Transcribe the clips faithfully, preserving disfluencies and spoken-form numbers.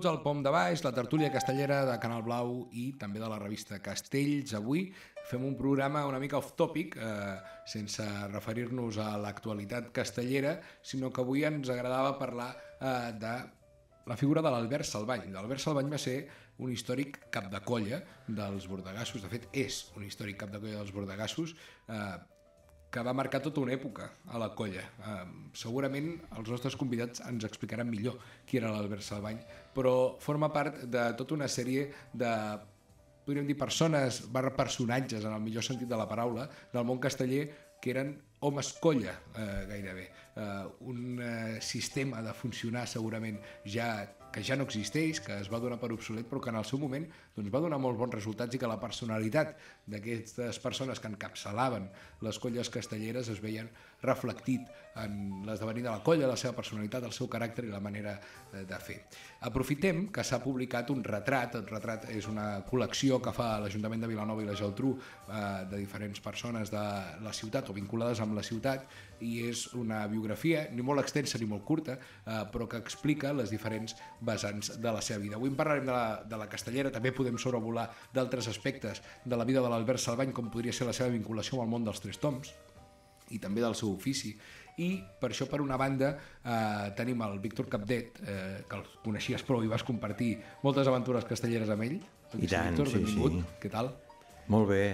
benvinguts al Pom de Baix, la tertúlia castellera de Canal Blau i també de la revista Castells. Avui fem un programa una mica off-topic, eh, sense referir-nos a l'actualitat castellera, sinó que avui ens agradava parlar eh, de la figura de l'Albert Salvany. L'Albert Salvany va ser un històric cap de colla dels bordegassos, de fet és un històric cap de colla dels bordegassos, eh, que va marcar tota una època a la colla. Eh, segurament els nostres convidats ens explicaran millor qui era l'Albert Salvany, però forma part de tota una sèrie de, podríem dir, persones, barra personatges, en el millor sentit de la paraula, del món casteller, que eren homes colla, eh, gairebé. Eh, un eh, sistema de funcionar segurament ja que ja no existeix, que es va donar per obsolet, però que en el seu moment doncs, va donar molt bons resultats i que la personalitat d'aquestes persones que encapçalaven les colles castelleres es veien reflectit en l'esdevenir de la colla, la seva personalitat, el seu caràcter i la manera de fer. Aprofitem que s'ha publicat un retrat. El retrat és una col·lecció que fa l'Ajuntament de Vilanova i la Geltrú eh, de diferents persones de la ciutat o vinculades amb la ciutat, i és una biografia ni molt extensa ni molt curta, eh, però que explica les diferents vessants de la seva vida. Avui en parlarem de la, de la castellera, també podem sobrevolar d'altres aspectes de la vida de l'Albert Salvany, com podria ser la seva vinculació amb el món dels tres toms i també del seu ofici. I per això, per una banda, eh, tenim el Víctor Capdet, eh, que el coneixies prou i vas compartir moltes aventures castelleres amb ell. I tant, Víctor, sí, benvingut. sí. Què tal? Molt bé.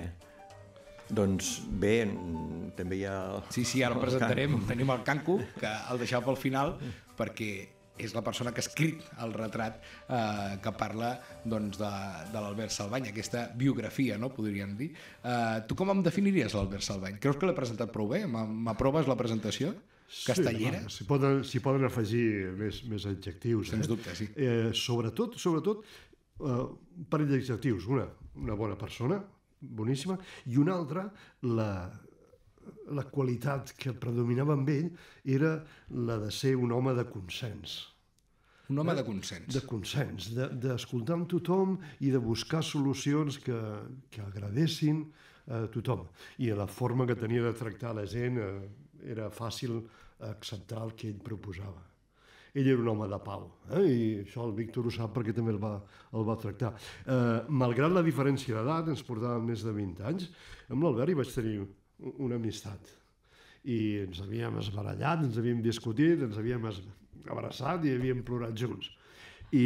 Doncs bé, també hi ha... Sí, sí, ara el presentarem. Tenim el Canco, que el deixava pel final, perquè és la persona que ha escrit el retrat eh, que parla doncs, de, de l'Albert Salvany, aquesta biografia, no, podríem dir. Eh, tu com em definiries l'Albert Salvany? Creus que l'he presentat prou bé? M'aproves la presentació castellera? Sí, s'hi poden, s'hi poden afegir més, més adjectius. Sens eh? dubte, sí. Eh, sobretot, sobretot, eh, un parell d'adjectius. Una, una bona persona, boníssima, i una altra, la, la qualitat que predominava amb ell era la de ser un home de consens. Un home de consens. De consens, d'escoltar amb tothom i de buscar solucions que, que agradessin a tothom. I la forma que tenia de tractar la gent eh, era fàcil acceptar el que ell proposava. Ell era un home de pau, eh? I això el Víctor ho sap perquè també el va, el va tractar. Eh, malgrat la diferència d'edat, ens portàvem més de vint anys, amb l'Albert hi vaig tenir una amistat. I ens havíem esbarallat, ens havíem discutit, ens havíem abraçat i havíem plorat junts. I,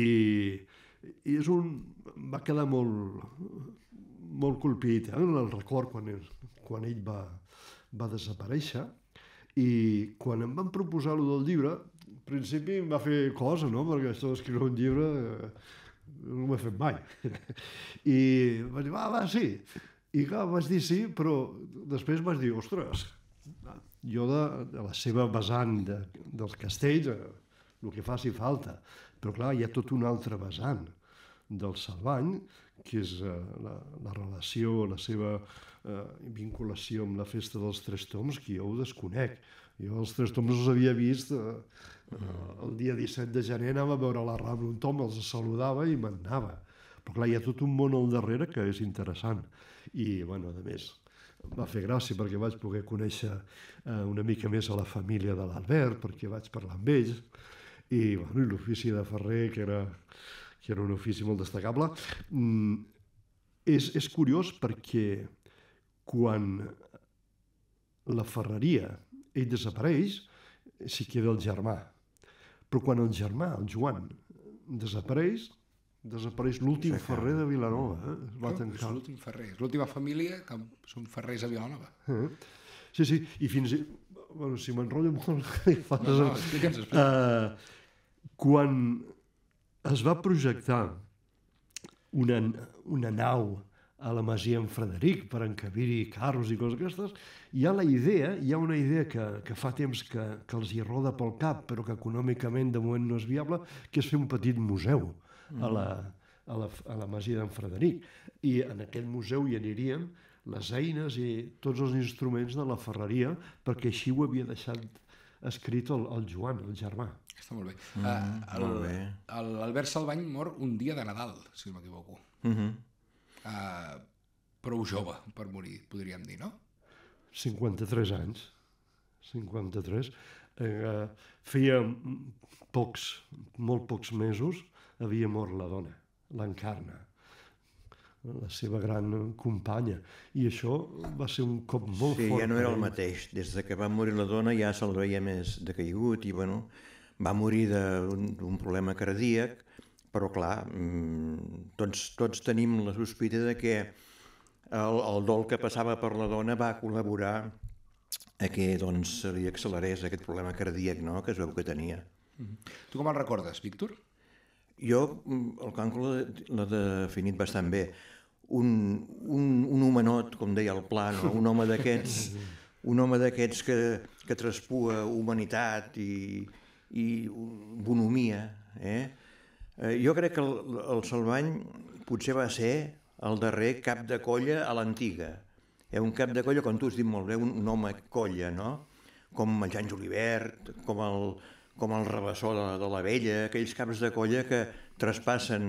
i és un... va quedar molt, molt colpit, eh? El record quan, quan ell va, va desaparèixer, i quan em van proposar allò del llibre, al principi em va fer cosa, no? Perquè això d'escriure un llibre eh, no ho he fet mai. I vaig dir, va, va, sí. I clar, vaig dir sí, però després vaig dir, ostres, jo de, de la seva vessant de, dels castells, eh, el que faci falta. Però clar, hi ha tot un altre vessant del Salvany, que és eh, la, la relació, la seva eh, vinculació amb la festa dels Tres Toms, que jo ho desconec. Jo els Tres Toms els havia vist eh, el dia disset de gener, anava a veure la Rambla un tom, els saludava i me'n anava. Però clar, hi ha tot un món al darrere que és interessant. I, bueno, a més, em va fer gràcia perquè vaig poder conèixer eh, una mica més a la família de l'Albert, perquè vaig parlar amb ells, i, bueno, i l'ofici de ferrer, que era, que era un ofici molt destacable. Mm, és, és curiós perquè quan la ferreria ell desapareix, s'hi queda el germà. Però quan el germà, el Joan, desapareix, desapareix l'últim ferrer de Vilanova. Eh? Es va tancar. És l'últim ferrer, és l'última família que són ferrers a Vilanova. Eh? Sí, sí, i fins... Bueno, si m'enrotllo molt... No, no, explica'ns, explica'ns. Uh, quan es va projectar una, una nau a la masia en Frederic per encabir-hi carros i coses aquestes, hi ha la idea, hi ha una idea que, que fa temps que, que els hi roda pel cap, però que econòmicament de moment no és viable, que és fer un petit museu a la, a la, a la masia d'en Frederic. I en aquest museu hi anirien les eines i tots els instruments de la ferreria, perquè així ho havia deixat escrit el, el Joan, el germà. Està molt bé. Mm, uh, el, molt bé. L'Albert Salvany mor un dia de Nadal, si no m'equivoco. Mm -hmm. Uh, prou jove per morir, podríem dir, no? cinquanta-tres anys. cinquanta-tres. Eh, feia pocs, molt pocs mesos havia mort la dona, l'Encarna, la seva gran companya. I això va ser un cop molt sí, fort. Sí, ja no era el mateix. Des de que va morir la dona ja se'l veia més decaigut i, bueno, va morir d'un problema cardíac, però, clar, tots, tots tenim la sospita de que el, el dol que passava per la dona va col·laborar a que, doncs, se li accelerés aquest problema cardíac, no?, que es veu que tenia. Tu com el recordes, Víctor? Jo, el Canco l'ha definit bastant bé. Un, un, un homenot, com deia el Pla, no? Un home d'aquests un home d'aquests que, que traspua humanitat i, i bonomia. Eh? Eh, jo crec que el, el Salvany potser va ser el darrer cap de colla a l'antiga. Eh? Un cap de colla, com tu has dit molt bé, un, un home colla, no? Com el Jan Julivert, com el, com el Rabassó de, de la Vella, aquells caps de colla que traspassen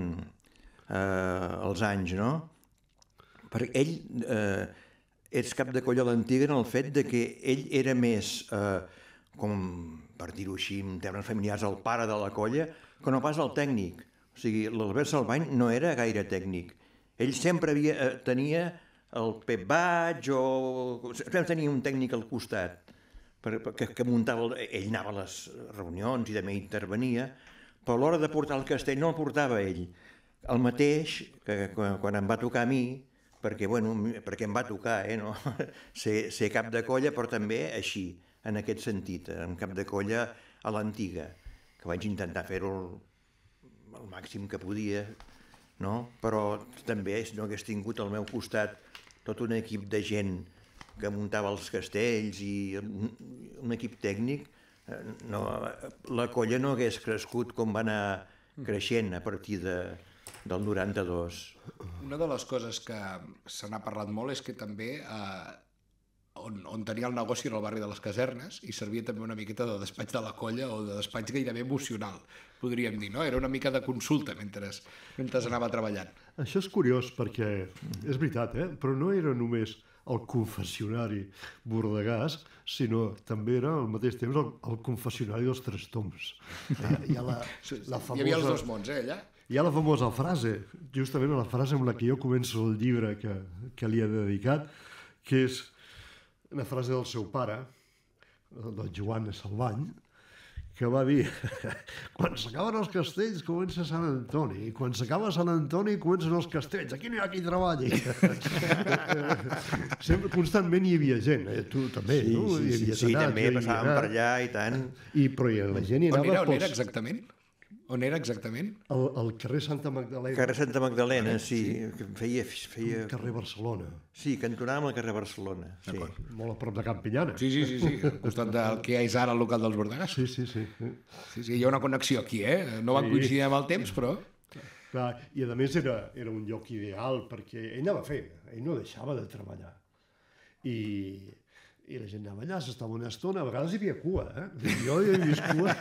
eh, els anys, no? Perquè ell eh, és cap de colla a l'antiga en el fet de que ell era més, eh, com per dir-ho així, en termes familiars, el pare de la colla, que no pas el tècnic. O sigui, l'Albert Salvany no era gaire tècnic. Ell sempre havia, eh, tenia el Pep Baig o... sempre tenia un tècnic al costat per, que, que muntava... Ell anava a les reunions i també intervenia, però a l'hora de portar el castell no el portava ell. El mateix que quan, quan em va tocar a mi, perquè, bueno, perquè em va tocar, eh, no? ser, ser cap de colla, però també així, en aquest sentit, en cap de colla a l'antiga, que vaig intentar fer-ho el, el màxim que podia, no? Però també, si no hagués tingut al meu costat tot un equip de gent que muntava els castells i un, un equip tècnic, no, la colla no hagués crescut com va anar creixent a partir de... del noranta-dos. Una de les coses que se n'ha parlat molt és que també eh, on, on tenia el negoci era el barri de les Casernes i servia també una miqueta de despatx de la colla o de despatx gairebé emocional, podríem dir, no? Era una mica de consulta mentre, mentre anava treballant. Això és curiós perquè, és veritat, eh? Però no era només el confessionari bordegàs, sinó també era al mateix temps el, el confessionari dels Tres Tombs. Eh? Hi, ha la, la famosa... Hi havia els dos mons, eh, allà? Hi ha la famosa frase, justament la frase amb la que jo començo el llibre que, que li he dedicat, que és una frase del seu pare, del Joan Salvany, que va dir quan s'acaben els castells comença Sant Antoni, i quan s'acaba Sant Antoni comencen els castells, aquí no hi ha qui treballi. Sempre, constantment hi havia gent, eh? Tu també, sí, no? Sí, sí, sí, també passàvem per allà i tant. I, però la gent hi anava... On era, on pels... era exactament? On era exactament? El, el carrer Santa Magdalena. Carrer Santa Magdalena, sí. sí. Feia, feia... El carrer Barcelona. Sí, cantonava amb el carrer Barcelona. Sí. Molt a prop de Campillana. Sí, sí, sí, sí. Al costat del que és ara el local dels Bordegàs. Sí, sí, sí. Sí, sí, hi ha una connexió aquí, eh? No van sí. coincidir amb el temps, però... Clar, i a més era, era un lloc ideal perquè ell anava a fer, ell no deixava de treballar. I... i la gent anava allà, s'estava una estona, a vegades hi havia cua, eh? Jo hi havia vist cua.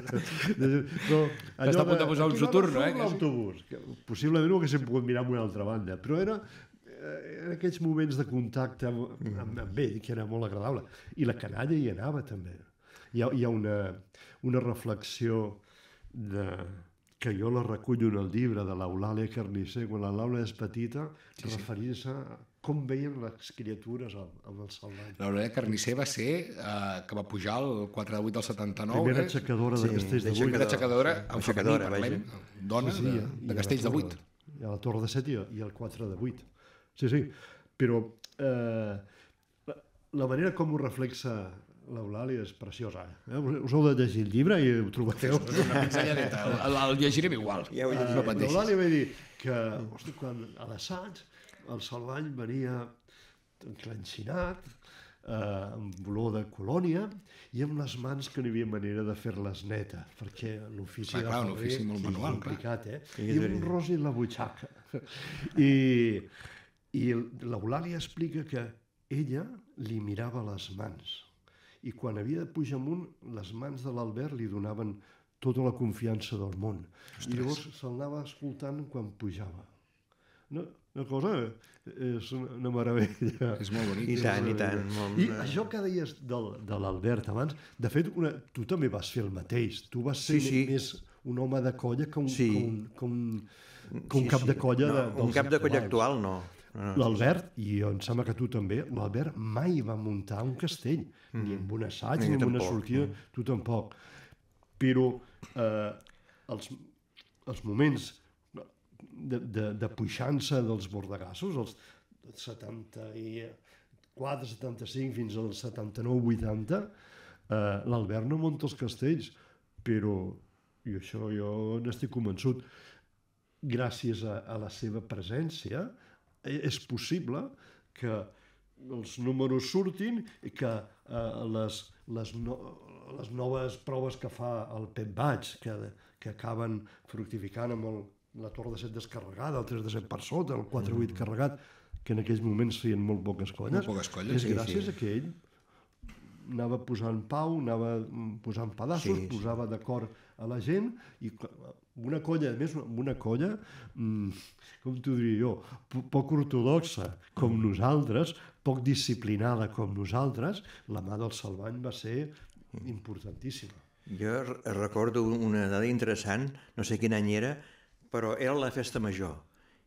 Està a punt de posar un soturno, eh? L'autobús, que possiblement ho haguéssim pogut mirar amb una altra banda, però era en aquells moments de contacte amb, amb, amb ell, que era molt agradable. I la canalla hi anava, també. Hi ha, hi ha una, una reflexió de, que jo la recullo en el llibre de l'Eulàlia Carnisser, quan l'Eulàlia és petita, sí, sí. referir-se a com veien les criatures amb el Salvany. L'Eulàlia Carnisser va ser eh, que va pujar el quatre de vuit del setanta-nou. Primera eh? aixecadora de sí, Castells de Vuit. Primera aixecadora en femení, parlem. Dona sí, sí, de, de Castells de Vuit. Hi ha la Torre de Set i el quatre de vuit. Sí, sí, però eh, la, la manera com ho reflexa l'Eulàlia és preciosa. Eh? Us heu de llegir el llibre i ho trobareu. És una pinzelladeta, el, el llegirem igual. Ja uh, no L'Eulàlia va dir que hosti, quan a l'assaig el Salvany venia enclenxinat, eh, amb olor de colònia i amb les mans que no hi havia manera de fer-les neta, perquè l'ofici de febrer és manual, complicat, eh? I un ros i la butxaca. I, i l'Eulàlia explica que ella li mirava les mans i quan havia de pujar amunt, les mans de l'Albert li donaven tota la confiança del món. Ostres. I llavors se'l anava escoltant quan pujava. No, una cosa és una meravella. És molt bonic. I tant, i tant. Molt... I això que deies del, de l'Albert abans, de fet, una, tu també vas fer el mateix. Tu vas ser sí, sí. més un home de colla que un, Sí. que un, que un, que un Sí, cap sí. de colla No, de, un dels cap de colla actuals. actual, no. no, no. L'Albert, i em sembla que tu també, l'Albert mai va muntar un castell, mm. ni amb un assaig, Ni ni, amb una tampoc, sortida, mm. tu tampoc. Però eh, els, els moments de, de, de puixança dels bordegassos, els setanta-quatre, setanta-cinc fins als setanta-nou, vuitanta, eh, l'Albert no munta els castells, però, i això jo n'estic convençut, gràcies a, a la seva presència, és possible que els números surtin i que eh, les, les, no, les noves proves que fa el Pep Baig, que, que acaben fructificant amb el, la torre de set descarregada, el tres de set per sota, el quatre vuit mm. carregat, que en aquells moments feien molt poques colles, molt poques colles és sí, gràcies sí. a que ell anava posant pau, anava posant pedaços, sí, sí. posava d'acord a la gent, i una colla, a més, una colla, mmm, com t'ho diria jo, poc ortodoxa com nosaltres, poc disciplinada com nosaltres, la mà del Salvany va ser importantíssima. Jo recordo una dada interessant, no sé quin any era, però era la festa major.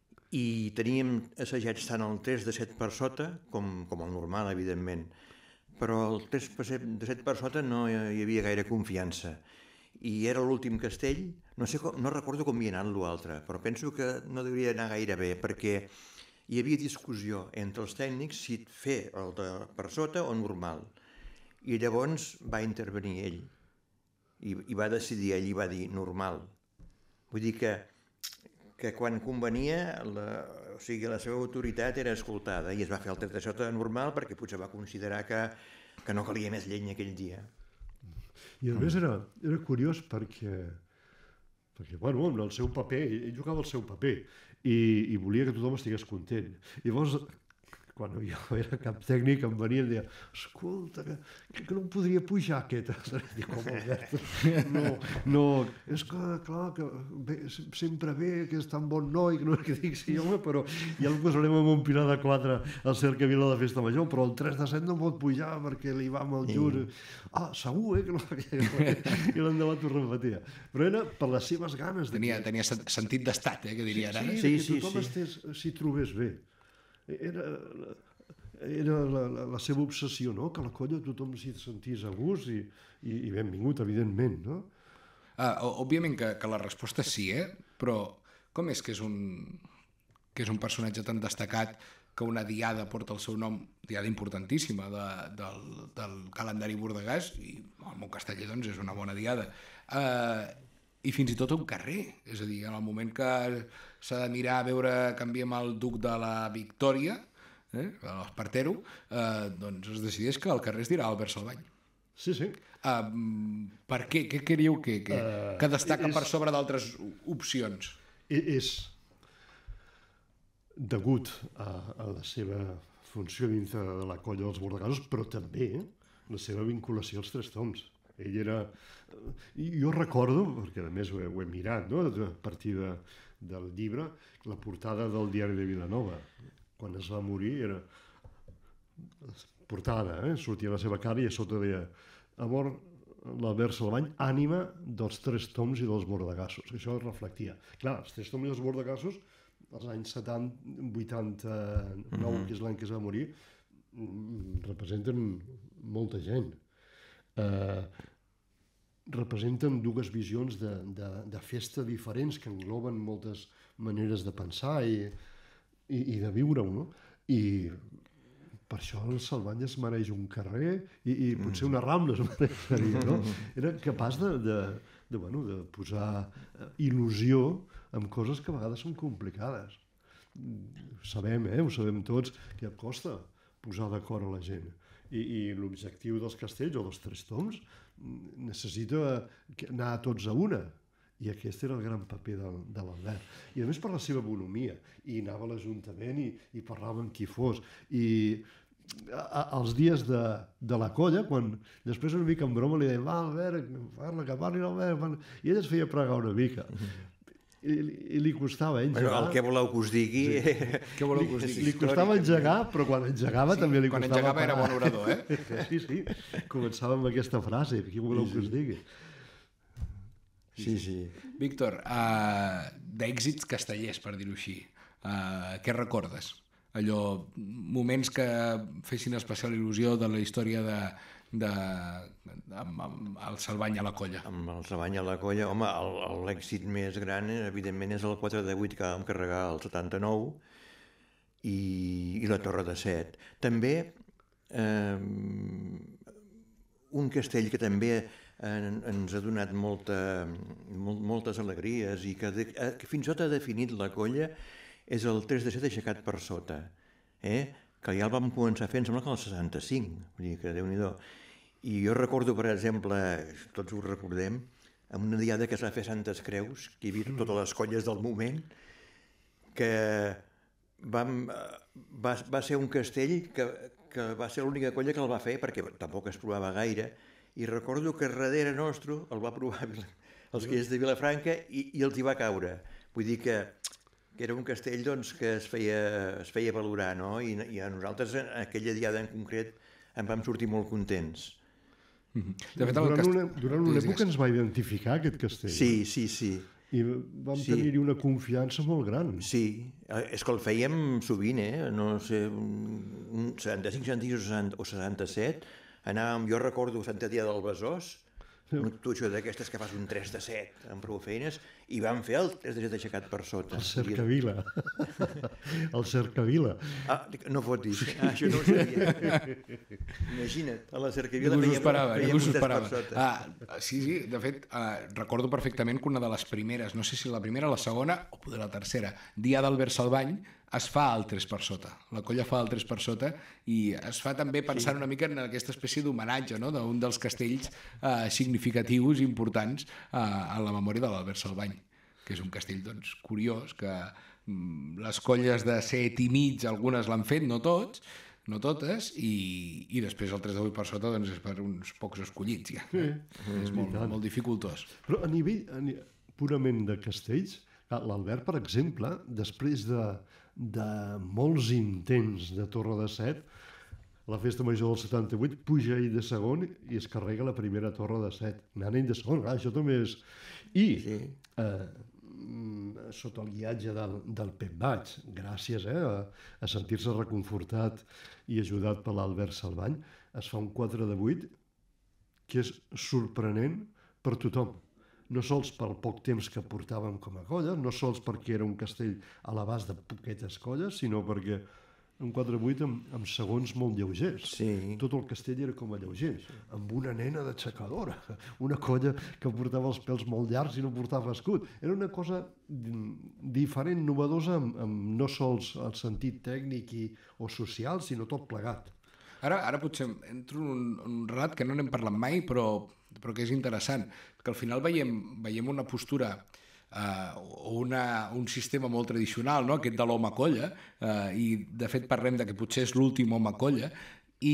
I teníem assajats tant el tres de set per sota, com, com el normal, evidentment, però el tres de set per sota no hi havia gaire confiança. I era l'últim castell, no sé com, no recordo com havia anat l'altre, però penso que no hauria anar gaire bé, perquè hi havia discussió entre els tècnics si fer el de per sota o normal. I llavors va intervenir ell, i, i va decidir ell, i va dir normal. Vull dir que, que quan convenia, la, o sigui, la seva autoritat era escoltada, i es va fer el tres de sota normal perquè potser va considerar que, que no calia més llenya aquell dia. I a més era, era curiós perquè, perquè bueno, amb el seu paper, ell jugava el seu paper i, i volia que tothom estigués content. I llavors, quan jo era cap tècnic, em venia i deia, escolta, que, que no em podria pujar aquest. Dic, com Albert, no, no, és que, clar, que bé, sempre ve, que és tan bon noi, que no que dic, sí, home, però ja el posarem amb un pilar de quatre al cercavila de Festa Major, però el tres de set no pot pujar perquè li va amb el jur. Ah, segur, eh? Que no, i l'endemà t'ho repetia. Però era per les seves ganes. Tenia, tenia sentit d'estat, eh, que dirien ara. Sí, sí, que tothom estés, s'hi trobés bé. Era, era la, la, la seva obsessió, no? Que la colla tothom s'hi sentís a gust i, i, i benvingut, evidentment, no? Uh, òbviament que, que la resposta és sí, eh? Però com és que és un, que és un personatge tan destacat que una diada porta el seu nom, diada importantíssima de, del, del calendari bordegàs, i el meu casteller doncs és una bona diada. Uh, I fins i tot un carrer, és a dir, en el moment que s'ha de mirar a veure que enviem el duc de la Victòria, eh, l'Espartero, eh, doncs es decideix que el carrer es dirà Albert Salvany. Sí, sí. Uh, per què? Què creieu que, que, uh, que destaca és, per sobre d'altres opcions? És degut a, a la seva funció dins de la colla dels bordegassos, però també la seva vinculació als Tres Toms. Ell era... I jo recordo, perquè a més ho he, ho he mirat, no? A partir de, del llibre, la portada del diari de Vilanova. Quan es va morir era portada, eh? Sortia la seva cara i a sota deia amor l'Albert Salvany, ànima dels Tres Toms i dels bordegassos. Això es reflectia. Clar, els Tres Toms i els bordegassos, als anys setanta, vuitanta-nou, mm-hmm. que és l'any que es va morir, representen molta gent. Eh, representen dues visions de, de, de festa diferents que engloben moltes maneres de pensar i, i, i de viure-ho, no? I per això el Salvany es mereix un carrer i, i potser una Rambla es mereixeria, no? Era capaç de, de, de, bueno, de posar il·lusió en coses que a vegades són complicades. Sabem, eh? Ho sabem tots, que costa posar d'acord a la gent. I, i l'objectiu dels castells o dels Tres Toms necessita anar a tots a una, i aquest era el gran paper de, de l'Albert. I a més per la seva bonomia, i anava a l'Ajuntament i, i parlava amb qui fos, i a, a, els dies de, de la colla, quan després una mica en broma li deia va Albert, parla, que parli l'Albert, i ell es feia pregar una mica. I, i li costava engegar. Bueno, el que voleu que us digui... Sí. Què voleu que us digui? Li costava engegar, però quan engegava sí, també li quan costava engegava parar. era bon orador, eh? Sí, sí. Començava amb aquesta frase, què voleu sí, sí. que us digui? Sí, sí. Víctor, uh, d'èxits castellers, per dir-ho així, uh, què recordes? Allò, moments que fessin especial il·lusió de la història de, de, amb, amb el Salvany a la colla. Amb el Salvany a la colla, home, l'èxit més gran, evidentment, és el quatre de vuit que vam carregar el setanta-nou i, i la Torre de Set. També eh, un castell que també en, ens ha donat molta, molt, moltes alegries i que, de, que fins i tot ha definit la colla és el tres de set aixecat per sota, eh? Que ja el vam començar a fer, em sembla que el seixanta-cinc, vull dir que Déu-n'hi-do. I jo recordo, per exemple, tots ho recordem, en una diada que es va fer a Santes Creus, que hi havia totes les colles del moment, que vam, va, va ser un castell que, que va ser l'única colla que el va fer, perquè tampoc es provava gaire, i recordo que darrere nostre el va provar els que és de Vilafranca i, i els hi va caure. Vull dir que, que era un castell doncs, que es feia, es feia valorar, no? I, i a nosaltres, en aquella diada en concret, en vam sortir molt contents. Mm-hmm. De fet, durant, cast... una, durant una època ens va identificar aquest castell. Sí, sí, sí. I vam sí. tenir-hi una confiança molt gran. Sí, és que el fèiem sovint, eh? No sé, un setanta-cinc, setanta-sis o setanta-set, anàvem, jo recordo Santa Tia del Besòs, una actuació d'aquestes que fas un tres de set amb prou feines, i vam fer el tres de set aixecat per sota. El Cercavila. El Cercavila. Ah, no fotis. Ah, això no ho sabia. Imagina't, a la Cercavila fèiem, esperava, fèiem un tres per sota. Ah, sí, sí, de fet, uh, recordo perfectament que una de les primeres, no sé si la primera, la segona, o potser la tercera, dia d'Albert Salvany, es fa el tres per sota. La colla fa el tres per sota i es fa també pensant sí. una mica en aquesta espècie d'homenatge, no?, d'un dels castells eh, significatius, importants, eh, en la memòria de l'Albert Salvany, que és un castell, doncs, curiós, que mm, les colles de set i mig, algunes l'han fet, no tots, no totes, i, i després el tres de vuit per sota doncs, és per uns pocs escollits, ja. Sí, és molt, molt dificultós. Però a nivell, a nivell purament de castells, l'Albert, per exemple, després de de molts intents de Torre de Set, la festa major del setanta-vuit, puja ell de segon i es carrega la primera Torre de Set. Anant ell de segon, clar, això també és... I, sí. eh, sota el guiatge del, del Pep Baig, gràcies eh, a, a sentir-se reconfortat i ajudat per l'Albert Salvany, es fa un quatre de vuit que és sorprenent per tothom. No sols pel poc temps que portàvem com a colla, no sols perquè era un castell a l'abast de poquetes colles, sinó perquè un quatre vuit amb, amb segons molt lleugers. Sí. Tot el castell era com a lleuger, amb una nena d'aixecadora, una colla que portava els pèls molt llargs i no portava escut. Era una cosa diferent, novedosa, amb, amb no sols el sentit tècnic i, o social, sinó tot plegat. Ara, ara potser entro en un, un relat que no n'hem parlat mai, però, però que és interessant, que al final veiem, veiem una postura eh, o una, un sistema molt tradicional, no?, aquest de l'home colla, eh, i de fet parlem de que potser és l'últim home colla, i...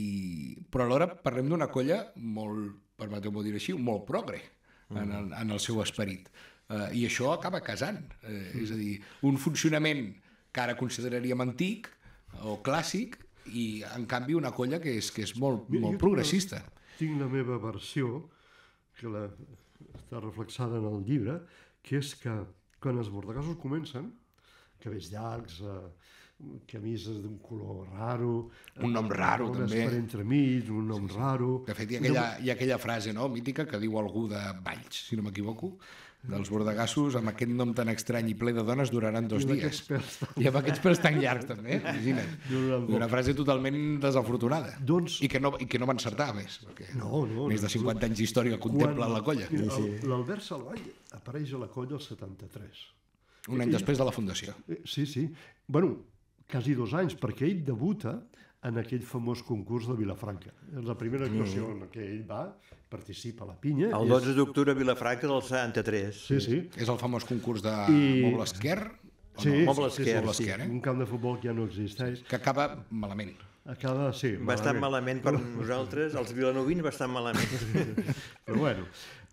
però alhora parlem d'una colla molt, permeteu-m'ho dir així, molt progre en el, en el seu esperit. Eh, I això acaba casant. Eh, és a dir, un funcionament que ara consideraríem antic o clàssic, i en canvi una colla que és, que és molt, molt progressista. Tinc la meva versió, que la, està reflexada en el llibre, que és que quan els bordegassos comencen, cabells llargs, eh, camises d'un color raro... Un nom raro, també. Per entremig, un nom sí, sí. raro... De fet, hi ha, aquella, hi ha aquella frase, no?, mítica, que diu algú de Valls, si no m'equivoco, dels bordegassos, amb aquest nom tan estrany i ple de dones, duraran dos I dies. Tan... I amb aquests pèls tan llargs, també, imagina't. Una frase totalment desafortunada. Doncs... I, que no, I que no va encertar, més. No, no. Més de cinquanta anys d'història contempla la colla. L'Albert Salvany apareix a la colla el setanta-tres. Un any I, després de la fundació. Sí, sí. Bueno, quasi dos anys, perquè ell debuta en aquell famós concurs de Vilafranca. És la primera actuació en què ell va, participa a la pinya. El dotze d'octubre a Vilafranca del setanta-tres. Sí, sí. És el famós concurs de I... Moble Esquer? Sí, no? Moble Esquer, sí, sí. Eh? Un camp de futbol que ja no existeix. Que acaba malament. Acaba, sí, malament. Bastant malament per nosaltres, els vilanovins bastant malament. Però bueno,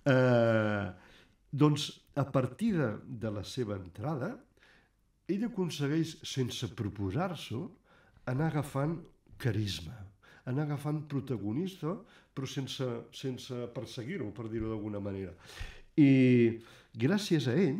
eh, doncs a partir de, de la seva entrada, ell aconsegueix, sense proposar-s'ho, anar agafant carisma, anar agafant protagonista, però sense, sense perseguir-ho, per dir-ho d'alguna manera. I gràcies a ell,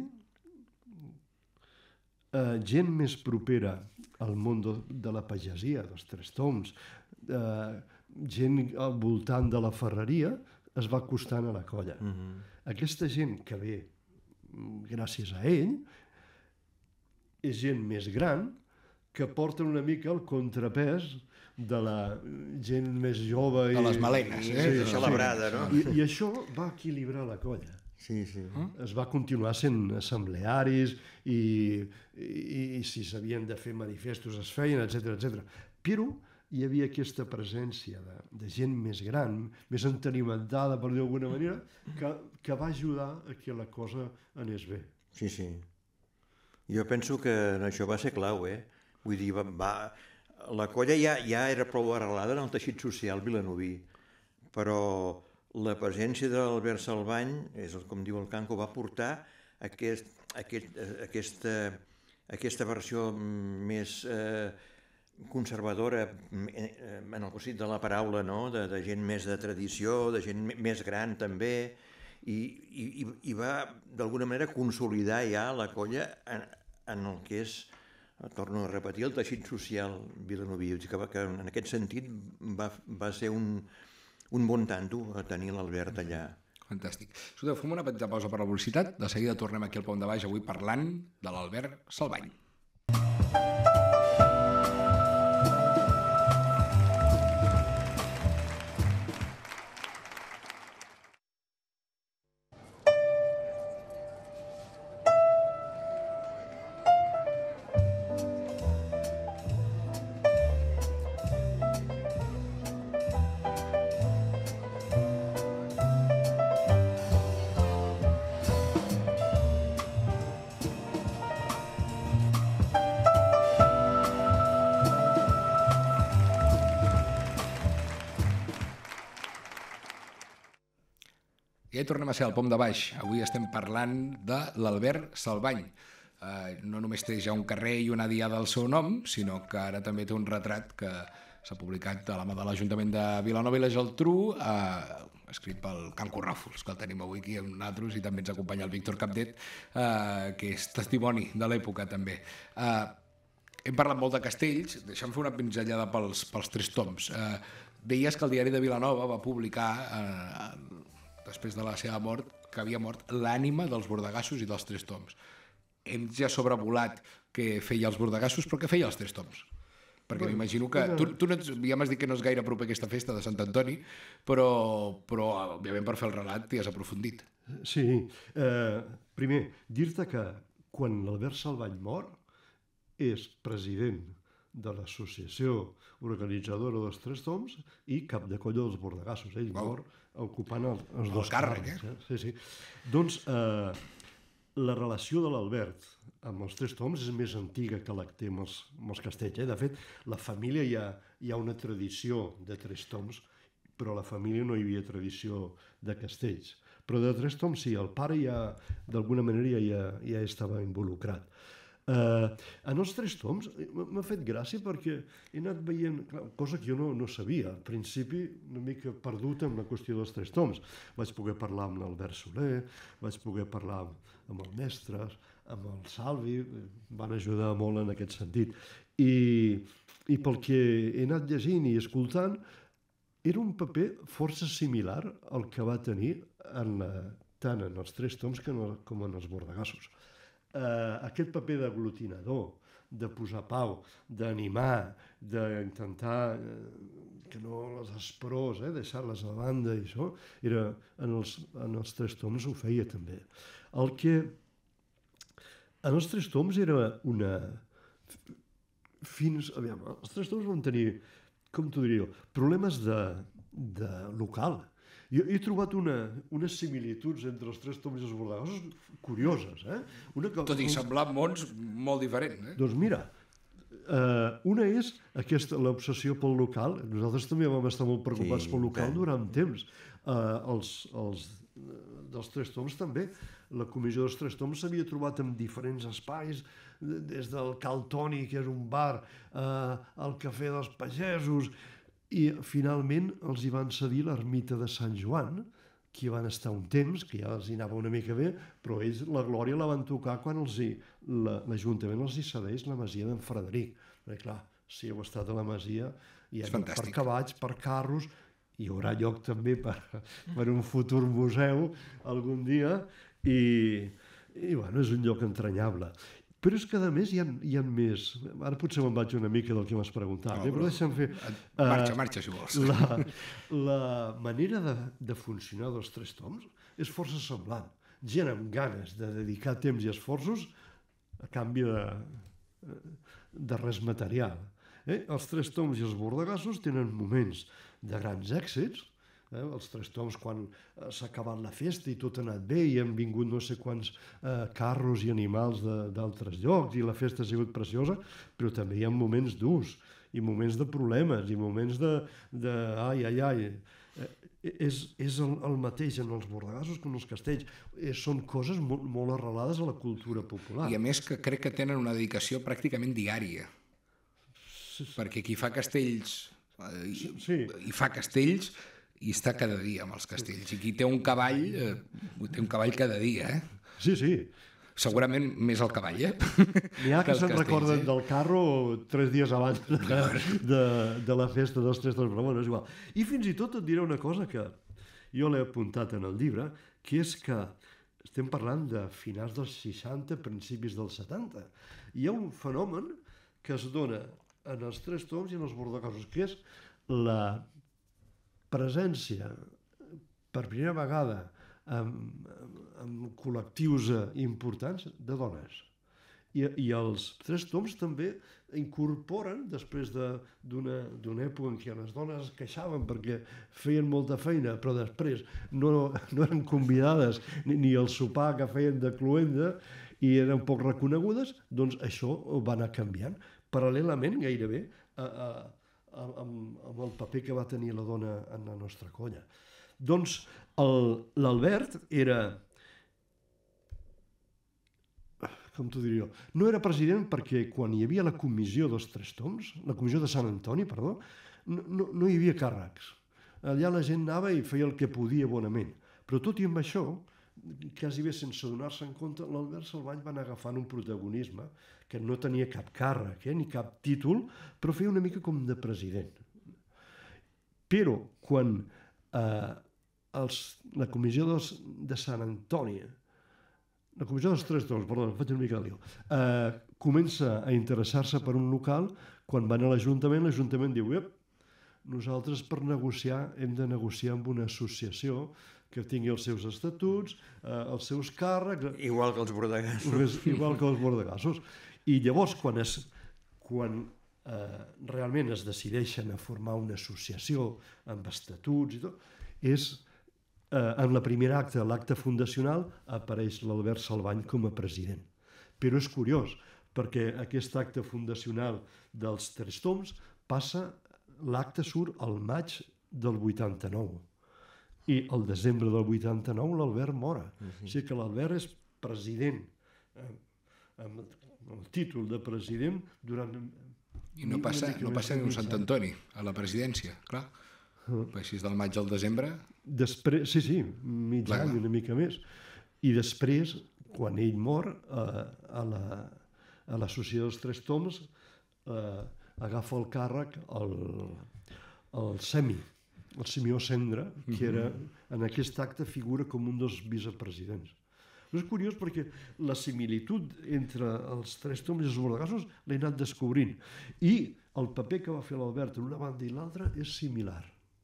eh, gent més propera al món de, de la pagesia, dels Tres Tombs, eh, gent al voltant de la ferreria, es va acostant a la colla. Mm-hmm. Aquesta gent que ve gràcies a ell és gent més gran que porta una mica el contrapès de la gent més jove i... De les malenes, eh? Sí, celebrada, no? I, I això va equilibrar la colla. Sí, sí. Es va continuar sent assemblearis i, i, i si s'havien de fer manifestos es feien, etcètera, etcètera. Però hi havia aquesta presència de, de gent més gran, més entenimentada, per dir d'alguna manera, que, que va ajudar a que la cosa anés bé. Sí, sí. Jo penso que això va ser clau, eh? Vull dir, va, va... la colla ja, ja era prou arrelada en el teixit social vilanoví, però la presència de l'Albert Salvany, és el, com diu el Canco, va portar aquest, aquest, aquesta, aquesta versió més eh, conservadora en el sentit de la paraula, no? de, de gent més de tradició, de gent més gran també, i, i, i va d'alguna manera consolidar ja la colla en, en el que és, torno a repetir, el teixit social vilanoví, que, que en aquest sentit va, va ser un, un bon tanto a tenir l'Albert allà. Fantàstic. Escolteu, fem una petita pausa per la publicitat, de seguida tornem aquí al Pont de Baix, avui parlant de l'Albert Salvany. Ja hi tornem a ser al Pom de Baix. Avui estem parlant de l'Albert Salvany. Eh, no només té ja un carrer i una diada al seu nom, sinó que ara també té un retrat que s'ha publicat a la mà de l'Ajuntament de Vilanova i la Geltrú, eh, escrit pel Canco Ràfols, que el tenim avui aquí amb nosaltres, i també ens acompanya el Víctor Capdet, eh, que és testimoni de l'època també. Eh, hem parlat molt de castells, deixa'm fer una pinzellada pels, pels Tres Tombs. Eh, deies que el diari de Vilanova va publicar, eh, després de la seva mort, que havia mort l'ànima dels bordegassos i dels Tres Tombs. Hem ja sobrevolat què feia els bordegassos, però què feia els Tres Tombs? Perquè m'imagino que... Tu, tu no ets, ja m'has dit que no és gaire proper aquesta festa de Sant Antoni, però, però òbviament per fer el relat t'hi has aprofundit. Sí. Eh, primer, dir-te que quan l'Albert Salvany mor és president de l'associació organitzadora dels Tres Tombs i cap de colla dels bordegassos. Ell wow. mor ocupant el, els dos càrrecs. càrrecs. Eh? Sí, sí. Doncs eh, la relació de l'Albert amb els Tres Tombs és més antiga que la que té amb els, amb els castells. Eh? De fet, la família hi ha, hi ha una tradició de Tres Tombs, però a la família no hi havia tradició de castells. Però de Tres Tombs sí, el pare ja, d'alguna manera ja, ja estava involucrat. Uh, en els Tres Tombs m'ha fet gràcia perquè he anat veient, clar, cosa que jo no, no sabia al principi, una mica perdut amb la qüestió dels Tres Tombs. Vaig poder parlar amb l'Albert Soler, vaig poder parlar amb, amb el Mestres, amb el Salvi, van ajudar molt en aquest sentit, i, i pel que he anat llegint i escoltant era un paper força similar al que va tenir en la, tant en els Tres Tombs com en els bordegassos. Uh, aquest paper d'aglutinador, de posar pau, d'animar, d'intentar uh, que no les asprors, eh, deixar-les a banda i això, era, en, els, en els Tres Tombs ho feia també. El que en els Tres Tombs era una... Fins... Aviam, els Tres Tombs van tenir, com t'ho diria, problemes de, de local. Jo he trobat una, unes similituds entre els Tres Tombs i els bordegassos curioses. Eh? Una que, Tot i semblar mons molt diferents. Eh? Doncs mira, eh, una és aquesta, l'obsessió pel local. Nosaltres també vam estar molt preocupats sí, pel local bé. durant temps. Eh, els, els dels Tres Tombs també. La comissió dels Tres Tombs s'havia trobat en diferents espais, des del Cal Toni, que és un bar, eh, al Cafè dels Pagesos, i finalment els hi van cedir l'ermita de Sant Joan, que van estar un temps, que ja els hi anava una mica bé, però ells la glòria la van tocar quan els hi, la, l'Ajuntament els hi cedeix la masia d'en Frederic. Perquè clar, si heu estat a la masia, hi ha lloc per cavalls, per carros, hi haurà lloc també per, per un futur museu algun dia, i, i bueno, és un lloc entranyable. Però és que, a més, hi ha, hi ha més... Ara potser me'n vaig una mica del que m'has preguntat, no, eh? Però deixa'm fer... Marxa, uh, marxa, si vols. La, la manera de, de funcionar dels Tres Toms és força semblant. Gent amb ganes de dedicar temps i esforços a canvi de, de res material. Eh? Els Tres Toms i els Bordegassos tenen moments de grans èxits. Eh? Els Tres Toms, quan eh, s'ha acabat la festa i tot ha anat bé i han vingut no sé quants eh, carros i animals d'altres llocs i la festa ha sigut preciosa, però també hi ha moments durs i moments de problemes i moments de, de ai, ai, ai. Eh, és és el, el mateix en els Bordegassos que en els castells. Eh, són coses molt, molt arrelades a la cultura popular. I a més que crec que tenen una dedicació pràcticament diària. Sí, sí. Perquè qui fa castells eh, i, sí. i fa castells i està cada dia amb els castells. I qui té un cavall, eh, té un cavall cada dia, eh? Sí, sí. Segurament més el cavall, eh? N'hi ha que, que se'n recorden eh? del carro tres dies abans de, de, de la festa dels Tres Toms, però bueno, és igual. I fins i tot et diré una cosa que jo l'he apuntat en el llibre, que és que estem parlant de finals dels seixanta, principis dels setanta. Hi ha un fenomen que es dona en els Tres Toms i en els Bordegassos, que és la presència per primera vegada amb, amb col·lectius importants de dones. I, i els Tres Toms també incorporen, després d'una d'una època en què les dones es queixaven perquè feien molta feina, però després no, no eren convidades ni, ni al sopar que feien de cluenda i eren poc reconegudes, doncs això ho va anar canviant. Paral·lelament, gairebé, a, a Amb, amb el paper que va tenir la dona en la nostra colla. Doncs l'Albert era, com t'ho diria jo, no era president perquè quan hi havia la comissió dels Tres Toms, la comissió de Sant Antoni, perdó, no, no, no hi havia càrrecs. Allà la gent anava i feia el que podia bonament. Però tot i amb això, quasi bé sense donar-se en compte, l'Albert Salvany va anar agafant un protagonisme que no tenia cap càrrec, eh, ni cap títol, però feia una mica com de president. Però quan eh, els, la comissió dels, de Sant Antoni, la comissió dels Tres Toms, perdó, faig una mica de lío, eh, comença a interessar-se per un local, quan van a l'Ajuntament, l'Ajuntament diu, ep, nosaltres per negociar hem de negociar amb una associació que tingui els seus estatuts, eh, els seus càrrecs... Igual que els Bordegassos. Igual que els Bordegassos. I llavors, quan, es, quan eh, realment es decideixen a formar una associació amb estatuts i tot, és eh, en la primera acte, l'acte fundacional, apareix l'Albert Salvany com a president. Però és curiós, perquè aquest acte fundacional dels Tres Toms passa, l'acte surt al maig del vuitanta-nou. I al desembre del vuitanta-nou l'Albert mora. Uh-huh. O sigui que l'Albert és president, eh, amb el títol de president durant... I no passa, no passa ni un Sant Antoni a la presidència, clar. Uh-huh. Així del maig al desembre... Després, sí, sí, mig clar, any, una mica més. I després, quan ell mor, eh, a la, a l'associació dels Tres Toms, eh, agafa el càrrec el, el Semi, el Simeó Cendra, que era, en aquest acte figura com un dels vicepresidents. Però és curiós perquè la similitud entre els Tres Toms i els Bordegassos l'he anat descobrint. I el paper que va fer l'Albert en una banda i l'altra és similar.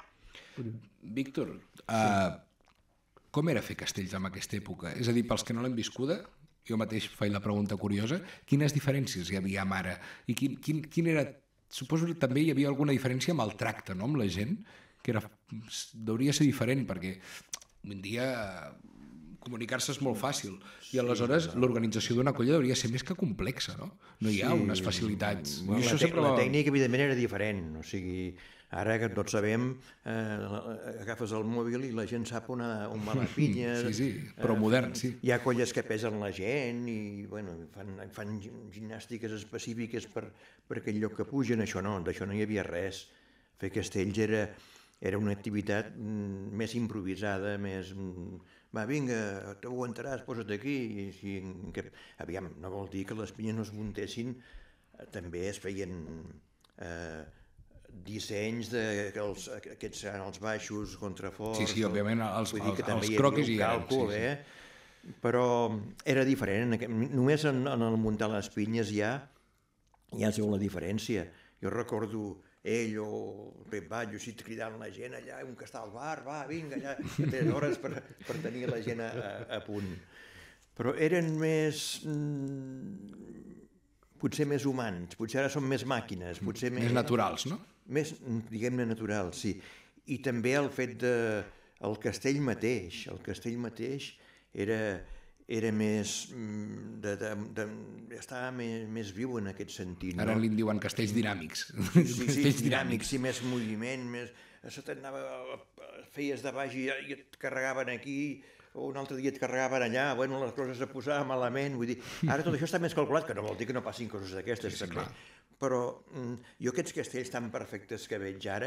Víctor, uh, com era fer castells en aquesta època? És a dir, pels que no l'hem viscuda, jo mateix faig la pregunta curiosa, quines diferències hi havia amb ara? I quin, quin, quin era... Suposo que també hi havia alguna diferència amb el tracte, no?, amb la gent, que era, hauria ser diferent, perquè un dia comunicar-se és molt fàcil, i aleshores l'organització d'una colla hauria ser més que complexa, no? No hi ha sí, unes facilitats. Bueno, la, te la tècnica, evidentment, era diferent, o sigui, ara que tots sabem, eh, agafes el mòbil i la gent sap una, on va la pinya... Sí, sí, però eh, modern, sí. Hi ha colles que pesen la gent i bueno, fan, fan gimnàstiques específiques per, per aquell lloc que pugen, això no, d'això no hi havia res. Fer castells era... era una activitat mm, més improvisada, més... Mm, va, vinga, t'aguantaràs, posa't aquí. I, i, que, aviam, no vol dir que les pinyes no es muntessin, eh, també es feien eh, dissenys de que els, aquests seran els baixos, contraforts... Sí, sí, òbviament, els, els, els croquis hi eren. Càlcul, sí, sí. Eh? Però era diferent. Només en, en el muntar les pinyes ja, ja es veu la diferència. Jo recordo ell o Pep Batlle així cridant la gent allà, un que està al bar, va, vinga, allà, tres hores per, per tenir la gent a, a punt. Però eren més... potser més humans, potser ara són més màquines, potser més... Més naturals, no? Més, diguem-ne, naturals, sí. I també el fet de... el castell mateix, el castell mateix era, era més... De, de, de, estava més, més viu en aquest sentit. Ara no? Li diuen castells dinàmics. Sí, sí, castells dinàmics, sí, més moviment, més... Se t'anava, feies de baix i, i et carregaven aquí, o un altre dia et carregaven allà, bueno, les coses es posaven malament, vull dir, ara tot això està més calculat, que no vol dir que no passin coses d'aquestes, sí, també. Sí, però mm, jo aquests castells tan perfectes que veig ara,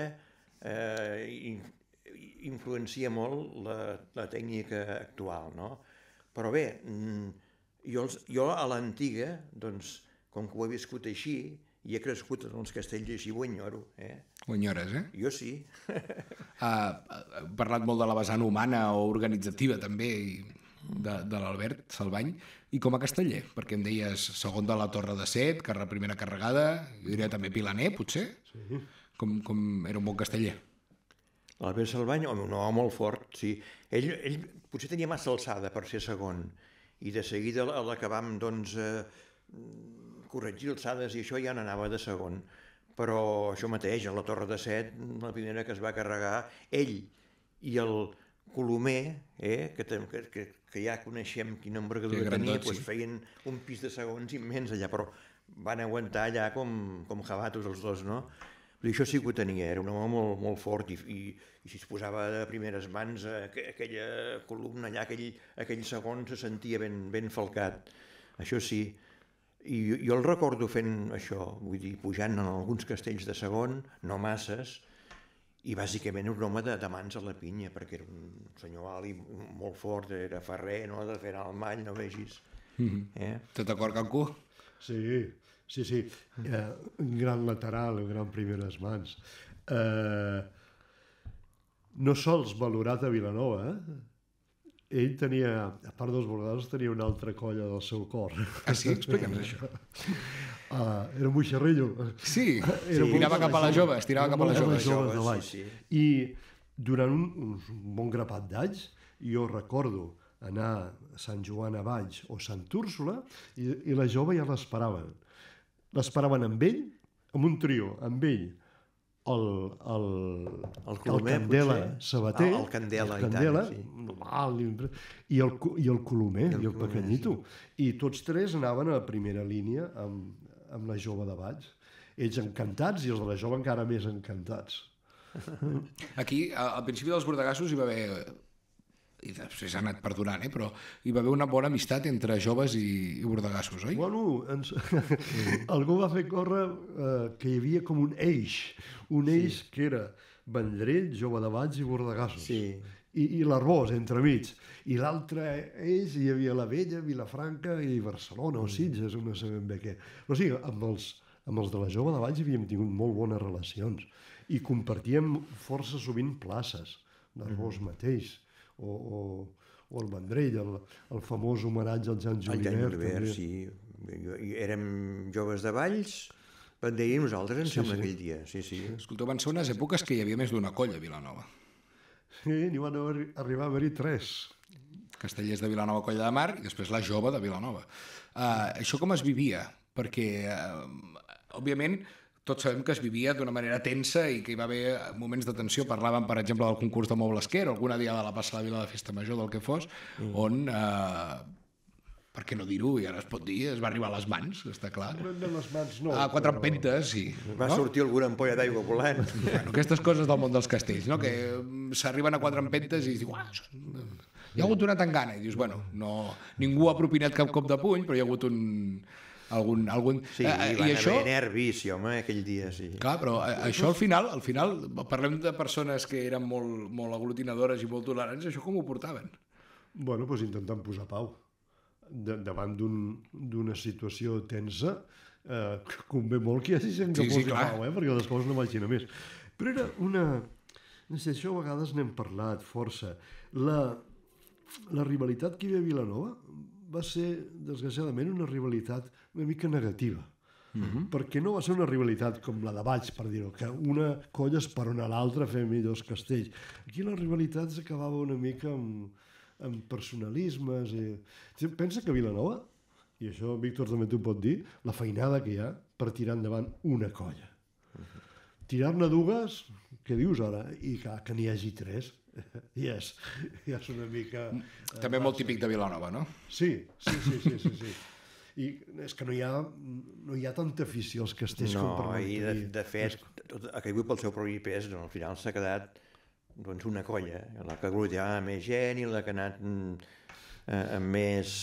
eh, influencia molt la, la tècnica actual, no? Però bé, jo, els, jo a l'antiga, doncs, com que ho he viscut així, i he crescut en els castells així, ho enyoro, eh? Ho enyores, eh? Jo sí. Ha uh, parlat molt de la vessant humana o organitzativa, també, de, de l'Albert Salvany, i com a casteller, perquè em deies segon de la Torre de Set, carrer primera carregada, jo diria també Pilaner, potser? Sí. Com, com era un bon casteller? L'Albert Salvany, home, un home molt fort, sí. Ell, ell potser tenia massa alçada per ser segon, i de seguida a l'acabam, doncs, eh, corregir alçades i això ja n'anava de segon. Però això mateix, a la Torre de Set, la primera que es va carregar, ell i el Colomer, eh, que, que, que ja coneixem quina envergadura tenia, doncs feien un pis de segons immens allà, però van aguantar allà com, com jabatos els dos, no? I això sí que ho tenia, era un home molt, molt fort i, i, i si es posava de primeres mans aquella columna allà, aquell, aquell segon se sentia ben, ben falcat, això sí. I jo el recordo fent això, vull dir, pujant en alguns castells de segon, no masses, i bàsicament un home de, de mans a la pinya, perquè era un senyor alt i molt fort, era ferrer, no de fer el mall, no vegis. Mm-hmm. eh? Tot d'acord, Cancu? Sí, sí, sí. Eh, un gran lateral, un gran primeres mans. Eh, no sols valorat a Vilanova, eh? Ell tenia, a part dels bordados, tenia una altra colla del seu cor. Ah, sí? Explica'ns això. Ah, era un buixarrillo. Sí, estirava cap a la jove, estirava cap a la jove. Sí, sí. I durant un, un bon grapat d'anys, jo recordo anar a Sant Joan a Valls o Sant Úrsula i, i la jove ja l'esperaven. L'esperaven amb ell, amb un trio, amb ell, el, el, el, Colomer, el Candela potser. Sabater, ah, el Candela, el Candela i tant, sí. normal, i el, i el Colomer, i el, i el Pequeñito. Sí. I tots tres anaven a la primera línia amb, amb la jove de Valls. Ells encantats i els de la jove encara més encantats. Aquí, al principi dels bordegassos, hi va haver, i després s'ha anat perdurant, eh? Però hi va haver una bona amistat entre joves i, i bordegassos, oi? Bueno, ens... algú va fer córrer eh, que hi havia com un eix, un eix sí. que era Vendrell, jove de Valls i bordegassos. Sí. I, i l'Arbós, entremig. I l'altre eix hi havia la Vella, Vilafranca i Barcelona, o Sitges, no sabem bé què. O sigui, amb els, amb els de la jove de Valls havíem tingut molt bones relacions i compartíem força sovint places, l'Arbós mm. mateix, o, o, o el Vendrell, el, el famós homenatge al Jan Julivert. El Jan Julivert, sí. Érem joves de Valls, Vendrell i nosaltres, em sí, sembla, sí. aquell dia. Sí, sí. Escolteu, van ser unes èpoques que hi havia més d'una colla a Vilanova. Sí, n'hi van arribar a haver-hi tres. Castellers de Vilanova, Colla de Mar, i després la jove de Vilanova. Uh, això com es vivia? Perquè, uh, òbviament, tots sabem que es vivia d'una manera tensa i que hi va haver moments de tensió. Parlàvem, per exemple, del concurs de Mobles Quer, o alguna dia de la Passa a la Vila de Festa Major, del que fos, mm. on, eh, per què no dir-ho, i ara es pot dir, es va arribar a les mans, està clar. De les mans no. A quatre empentes, sí. Va no? sortir alguna ampolla d'aigua volant. Bueno, aquestes coses del món dels castells, no? Que s'arriben a quatre empentes i es diu, ah, hi ha hagut una tangana, i dius, bueno, no, ningú ha propinat cap cop de puny, però hi ha hagut un... algun... algun... Sí, eh, van i això... haver nervis, sí, home, aquell dia, sí. Clar, però eh, això al final, al final, parlem de persones que eren molt, molt aglutinadores i molt tolerants, això com ho portaven? Bueno, doncs intentant posar pau. De, davant d'una situació tensa, eh, convé molt que hi hagi gent que Sí, sí, posi clar. pau, eh, perquè les coses no vagin a més. Però era una... No sé, això a vegades n'hem parlat força. La, la rivalitat que hi havia a Vilanova va ser, desgraciadament, una rivalitat una mica negativa. Uh-huh. Perquè no va ser una rivalitat com la de Valls, per dir-ho, que una colla es per una a l'altra a fer millors castells. Aquí la rivalitat s'acabava una mica amb, amb personalismes. I... Pensa que a Vilanova, i això Víctor també t'ho pot dir, la feinada que hi ha per tirar endavant una colla. Uh-huh. Tirar-ne dues, què dius ara? I que, que n'hi hagi tres, ja és, ja és una mica... També molt típic de Vilanova, no? Sí, sí, sí, sí, sí, sí. I és que no hi ha, no hi ha tanta afició als castells No, com per i de, mantenir. de fet, tot, ha caigut pel seu propi pes, no? Al final s'ha quedat doncs, una colla, la que aglutinava més gent i la que ha anat eh, amb més...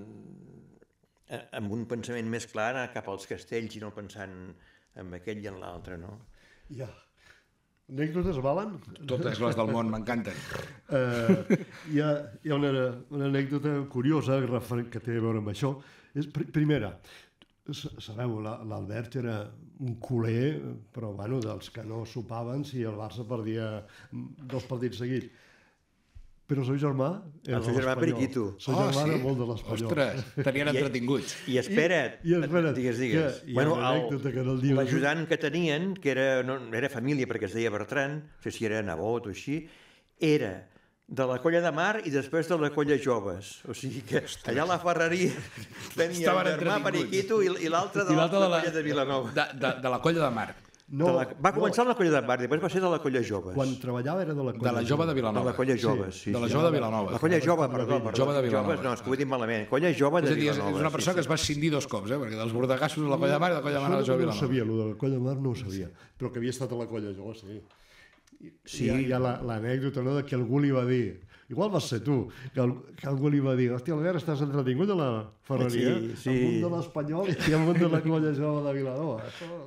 Eh, amb un pensament més clar cap als castells i no pensant en aquell i en l'altre, no? Ja. Anècdotes valen? Totes les del món m'encanten. Uh, hi ha, hi ha una, una anècdota curiosa que té a veure amb això. És, pr primera, sabeu, l'Albert era un culer, però bueno, dels que no sopaven si el Barça perdia dos partits seguits. Però el seu germà era el seu germà Periquito. El seu germà oh, sí? era molt de l'Espanyol. Ostres, tenien entretinguts. I, i espera't, I, i espera't, digues, digues. Que, bueno, l'ajudant que tenien, que era, no, era família perquè es deia Bertran, no sé si era nebot o així, era de la colla de Mar i després de la colla Joves. O sigui que allà a la ferreria tenia el germà Periquito i, i l'altre de, de la colla de Vilanova. De, de, de la colla de Mar. No, la, va començar no. amb la colla de Mar, després va ser de la colla Joves. Quan treballava era de la colla de la jove de Vilanova. De la colla Joves, sí. De la jove de Vilanova. La colla jove, perdó, perdó. Jove de Vilanova. Joves, no, és que ho he dit malament. Colla Jove de Vilanova. És una persona sí, que es va escindir dos cops, eh? Perquè dels bordegassos de la colla de Mar i de la colla de Mar a la jove de Vilanova. No ho sabia, el de la colla de Mar no ho sabia, però que havia estat a la colla jove, sí. Sí. Hi ha, hi ha l'anècdota, no?, de que algú li va dir, igual vas ser tu, que, el, que algú li va dir, hòstia, Albert, estàs entretingut a la ferreria? Sí, sí. Amb un de l'Espanyol i amb un de la colla jove de Vilanova.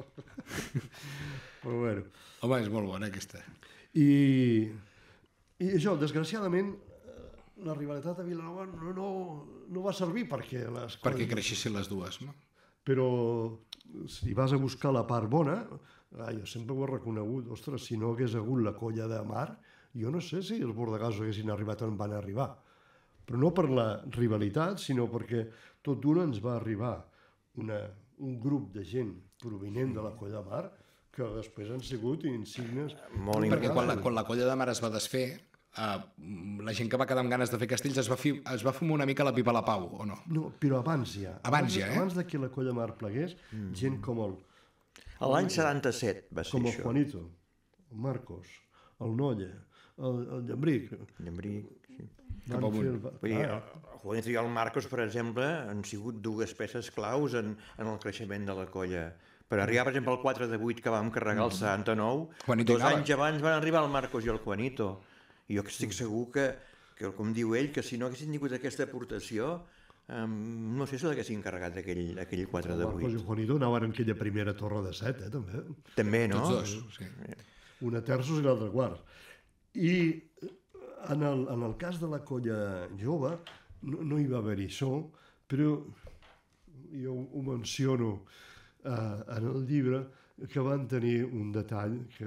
Però bueno. Home, és molt bona aquesta. I, i això, desgraciadament, la rivalitat a Vilanova no, no, no va servir perquè les perquè creixessin les dues, no? Però si vas a buscar la part bona, ah, jo sempre ho he reconegut, ostres, si no hagués hagut la colla de Mar, jo no sé si els bordegassos haguessin arribat on van arribar. Però no per la rivalitat, sinó perquè tot d'una ens va arribar una, un grup de gent provinent de la colla de Mar que després han sigut insignes. Molt perquè quan la, quan la colla de Mar es va desfer, uh, la gent que va quedar amb ganes de fer castells es va, fi, es va fumar una mica la pipa a la pau, o no? No, però abans ja. Abans ja, eh? Abans de que la colla Mar plegués, mm. gent com el... L'any setanta-set va ser com el això. Juanito, el Marcos, el Nolla, el, el Llambric. Llambric, sí. Cap amunt. El, Vull dir, el Juanito i el Marcos, per exemple, han sigut dues peces claus en, en el creixement de la colla. Per arribar, per exemple, al quatre de vuit que vam carregar el setanta-nou, Juanito dos anys abans van arribar el Marcos i el Juanito. I jo estic segur que, que, com diu ell, que si no haguessin tingut aquesta aportació, um, no sé si l'haguessin carregat aquell, aquell quatre de vuit. El Marcos i el Juanito anaven en aquella primera torre de set, eh, també. També, no? Tots dos, sí. Una terços i l'altra quarts. I en el, en el cas de la colla jove, no, no hi va haver-hi això, però jo ho menciono eh, en el llibre, que van tenir un detall que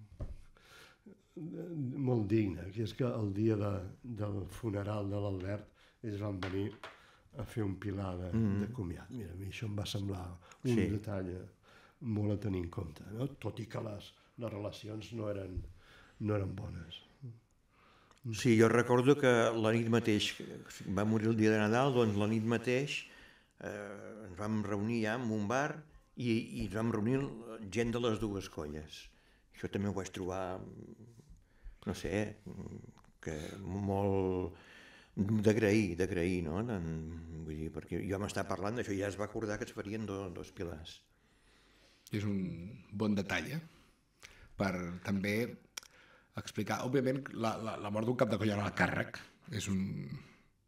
molt digne, que és que el dia de, del funeral de l'Albert ells van venir a fer un pilar de, mm. de comiat. Mira, a mi això em va semblar un sí. detall molt a tenir en compte, no? Tot i que les, les relacions no eren, no eren bones. Sí, jo recordo que la nit mateix, va morir el dia de Nadal, doncs la nit mateix eh, ens vam reunir ja en un bar i, i ens vam reunir gent de les dues colles. Això també ho vaig trobar, no sé, que molt d'agrair, d'agrair, no? Vull dir, perquè jo m'estava parlant d'això i ja es va acordar que es farien do, dos pilars. És un bon detall, eh? Per també explicar, òbviament, la, la, la mort d'un cap de colla en el càrrec és un...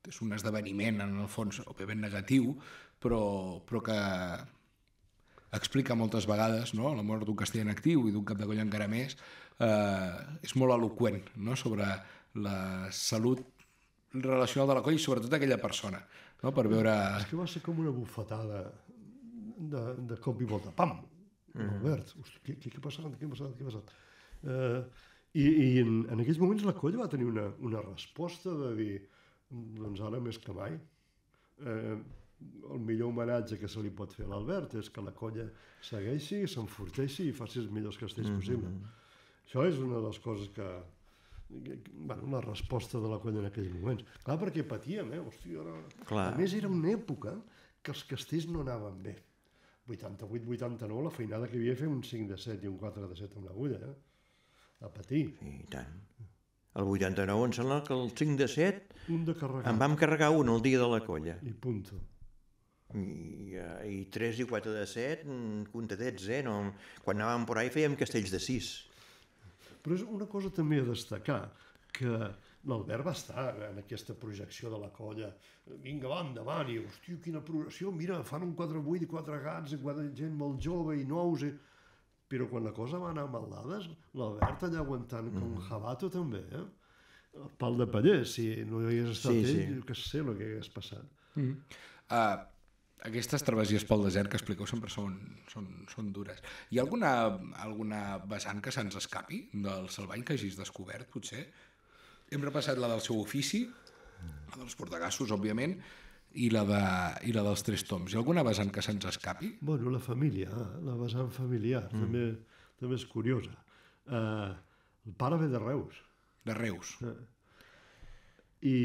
és un esdeveniment, en el fons, òbviament negatiu, però, però que explica moltes vegades, no?, la mort d'un castellà en actiu i d'un cap de colla encara més, eh, és molt eloqüent, no?, sobre la salut relacional de la colla i sobretot d'aquella persona, no?, per veure... És que va ser com una bufetada de, de cop i volta. Pam! Mm. Albert, hosti, què, què, què ha passat? Què ha passat? Què ha passat? Eh, I i en, en aquells moments la colla va tenir una, una resposta de dir, doncs ara més que mai, eh, el millor homenatge que se li pot fer a l'Albert és que la colla segueixi, s'enforteixi i faci els millors castells mm-hmm. possible. Això és una de les coses que... Bueno, la resposta de la colla en aquells moments. Clar, perquè patíem, eh? Hòstia, ara... Clar. A més, era una època que els castells no anaven bé. vuitanta-vuit vuitanta-nou, la feinada que havia fet un cinc de set i un quatre de set amb l'agulla, eh? A patir. I tant. El vuitanta-nou em sembla que el cinc de set un de carregar. em vam carregar un el dia de la colla. I punto. I, i tres i quatre de set, comptadets, eh? No, quan anàvem por ahí fèiem castells de sis. Però és una cosa també a destacar, que l'Albert va estar en aquesta projecció de la colla. Vinga, va, endavant, i hòstia, quina progressió, mira, fan un quatre vuit i quatre gats, i quatre gent molt jove i nous... I... Però quan la cosa va anar maldades, l'Albert allà aguantant com un jabato també, eh? El pal de paller, si no hi hagués estat sí, ell, sí. que sé el que hagués passat. Mm. Uh, aquestes travessies pel desert que expliqueu sempre són, són, són dures. Hi ha alguna, alguna vessant que se'ns escapi del Salvany que hagis descobert, potser? Hem repassat la del seu ofici, la dels portagassos, òbviament, i la, de, i la dels tres toms. Hi ha alguna vessant que se'ns escapi? Bueno, la família, la vessant familiar, mm. també, també és curiosa. Uh, el pare ve de Reus. De Reus. Uh, I,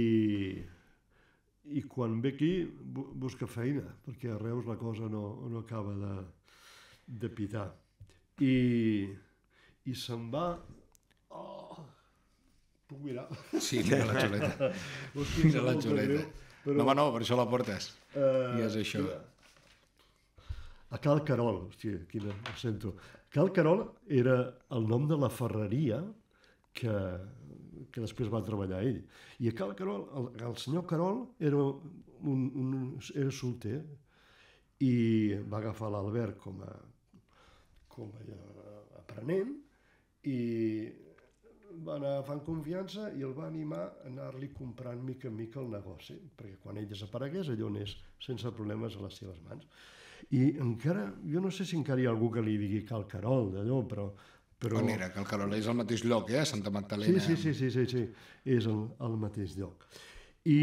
I quan ve aquí bu busca feina, perquè a Reus la cosa no, no acaba de, de pitar. I, i se'n va... Oh, puc mirar? Sí, mira la xuleta. Hosti, mira la xuleta. Però... No, home, no, per això la portes. Uh, I és això. A Cal Carol, hòstia, quina, ho sento. Cal Carol era el nom de la ferreria que, que després va treballar ell. I a Cal Carol, el, el senyor Carol era, un, un, era solter i va agafar l'Albert com a, com a aprenent i va anar agafant confiança i el va animar a anar-li comprant mica en mica el negoci, perquè quan ell desaparegués allò anés sense problemes a les seves mans. I encara, jo no sé si encara hi ha algú que li digui Cal Carol d'allò, però... però... On era? Cal Carol és el mateix lloc, eh? A Santa Magdalena. Sí, sí, sí, sí, sí, sí. És el, el mateix lloc. I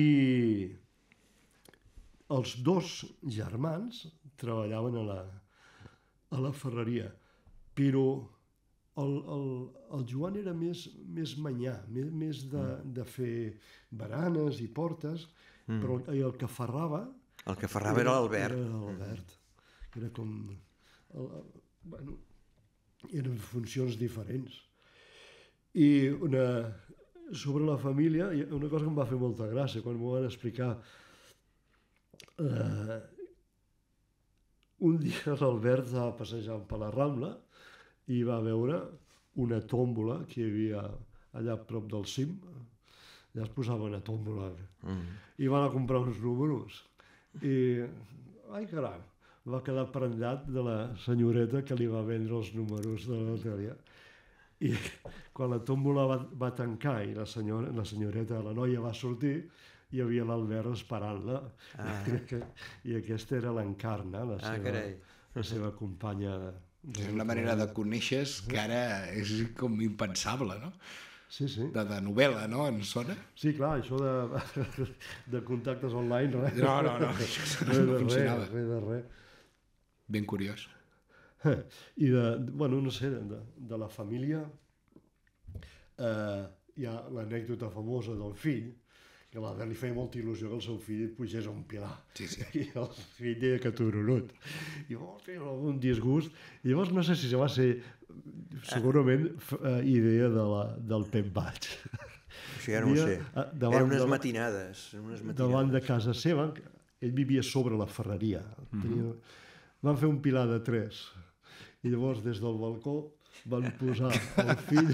els dos germans treballaven a la, a la ferreria, però El, el, el Joan era més, més manyà, més, més de, de fer baranes i portes, mm. però el que ferrava... El que ferrava era l'Albert. Era l'Albert. Mm. Era com... El, bueno, eren funcions diferents. I una, sobre la família, una cosa que em va fer molta gràcia, quan m'ho van explicar... Eh, un dia l'Albert estava passejant per la Rambla i va veure una tòmbola que hi havia allà a prop del cim. Ja es posava una tòmbola. Mm. I van a comprar uns números. I, ai caram, va quedar prendat de la senyoreta que li va vendre els números de la loteria. I quan la tòmbola va, va tancar i la, senyora, la senyoreta, la noia, va sortir, hi havia l'Albert esperant-la. Ah. I aquesta era l'Encarna, la, ah, seva, la seva companya. És una manera de conèixer que ara és com impensable, no? Sí, sí. De, de novel·la, no? En sona? Sí, clar, això de, de contactes online, res. No, no, no, això no, no funcionava. Res de res. Ben curiós. I de, bueno, no sé, de, de la família eh, hi ha l'anècdota famosa del fill, que a l'Albert li feia molta il·lusió que el seu fill pugés a un pilar. Sí, sí. I el fill deia que tururut. I va fer algun disgust. I llavors no sé si va ser, segurament, uh, idea de la, del Pep Baig. Això ja no ho sé. Eren unes matinades, unes matinades. Davant de casa seva, ell vivia sobre la ferreria. Tenia... Mm-hmm. Van fer un pilar de tres. I llavors, des del balcó, van posar el fill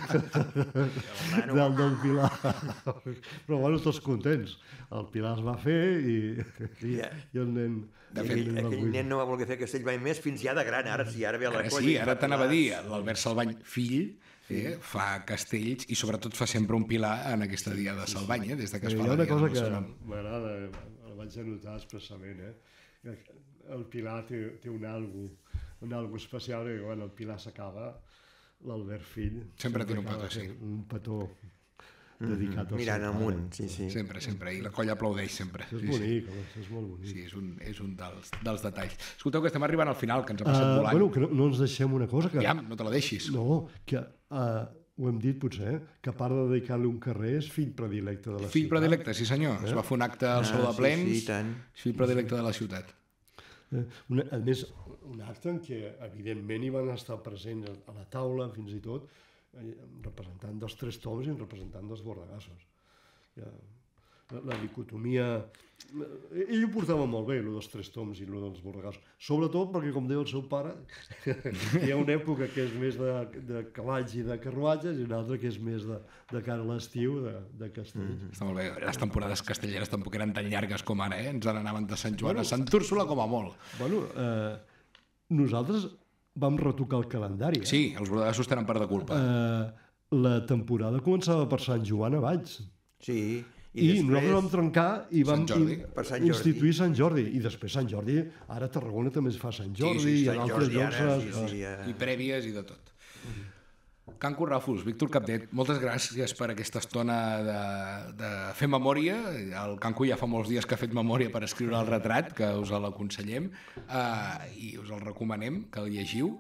del del Pilar. Però bueno, tots contents. El Pilar es va fer i, i, i el nen... Aquell, aquell nen no va voler fer Castell mai més fins ja de gran, ara sí, ara ve la Ara colla. sí, ara t'anava a dir, l'Albert Salvany, fill, eh, fa castells i sobretot fa sempre un pilar en aquesta diada de Salvany, eh, des de que es Hi fa ha la una cosa diada que del Salvany. m'agrada, el vaig anotar expressament, eh? El Pilar té, té un algo, un algo especial, i quan el Pilar s'acaba, l'Albert fill... Sempre tiene un acaba petó, sí. fent Un petó dedicat al Mirant seu amunt, pare. sí, sí. Sempre, sempre, i la colla aplaudeix sempre. És Sí, sí. bonic, home, és molt bonic. Sí, és un, és un dels, dels detalls. Escolteu, que estem arribant al final, que ens ha passat Uh, volant. bueno, que no, no ens deixem una cosa que... Aviam, no te la deixis. No, que uh, ho hem dit potser, eh? Que a part de dedicar-li un carrer és fill predilecte de la Fill ciutat. predilecte, sí senyor. Es va fer un acte al Saló de sí, Plens. sí, i tant. Fill predilecte de la ciutat. Eh, una, a més, un acte en què evidentment hi van estar presents a la taula fins i tot eh, representant dels tres toms i representant dels bordegassos. Ja, la, la dicotomia... Ell ho portava molt bé, allò dels tres toms i allò dels bordegassos. Sobretot perquè, com deia el seu pare, hi ha una època que és més de, de cavalls i de carruatges i una altra que és més de, de cara a l'estiu, de, de castells. Mm-hmm. Està molt bé. Les temporades castelleres tampoc eren tan llargues com ara, eh? Ens en anaven de Sant Joan a Sant Úrsula com a molt. Bueno, eh, nosaltres vam retocar el calendari. Eh? Sí, els bordegassos tenen part de culpa. Eh, la temporada començava per Sant Joan a Valls. Sí, I, i, I després... nosaltres vam trencar i vam Sant Jordi. in- Per Sant Jordi. instituir Sant Jordi. I després Sant Jordi, ara a Tarragona també es fa Sant Jordi, sí, i Sant en altres Jordi llocs... ara, es- sí, sí, ja. I prèvies i de tot. Canco Ràfols, Víctor Capdet, moltes gràcies per aquesta estona de, de fer memòria. El Canco ja fa molts dies que ha fet memòria per escriure el retrat, que us l'aconsellem, eh, i us el recomanem, que el llegiu.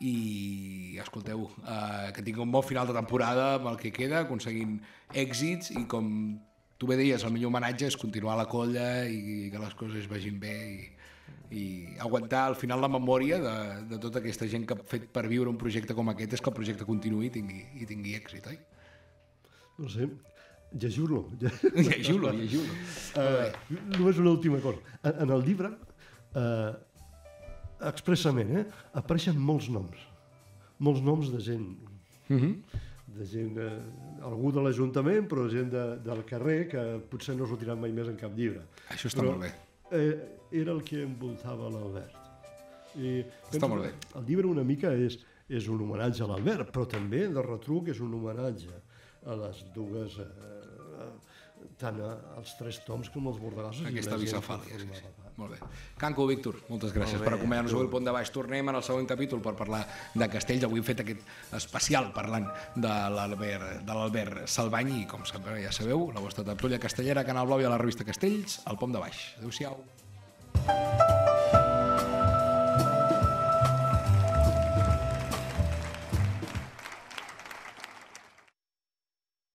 I escolteu, eh, que tingui un bon final de temporada amb el que queda, aconseguint èxits, i com tu bé deies, el millor homenatge és continuar a la colla i que les coses vagin bé i, i aguantar al final la memòria de, de tota aquesta gent que ha fet per viure un projecte com aquest és que el projecte continuï i tingui, i tingui èxit, oi? No sé, llegiu-lo. Llegiu-lo, llegiu-lo. Uh, només una última cosa. En, en el llibre, uh, expressament, eh, apareixen molts noms. Molts noms de gent... Mm-hmm. de gent, eh, algú de l'Ajuntament, però gent de, del carrer que potser no sortiran mai més en cap llibre. Això està però, molt bé. Eh, era el que envoltava l'Albert. I Està molt bé. El llibre una mica és, és un homenatge a l'Albert, però també de retruc és un homenatge a les dues, eh, tant als tres toms com als bordegassos. Aquesta i la gent bicefàlia, que sí, sí. formava part. Molt bé. Canco, Víctor, moltes gràcies Molt bé, per acompanyar-nos tu. avui al Pont de Baix. Tornem en el següent capítol per parlar de Castells. Avui hem fet aquest especial parlant de l'Albert de l'Albert Salvany i, com sempre ja sabeu, la vostra tertúlia castellera, Canal Blau i a la revista Castells, al Pont de Baix. Adéu-siau.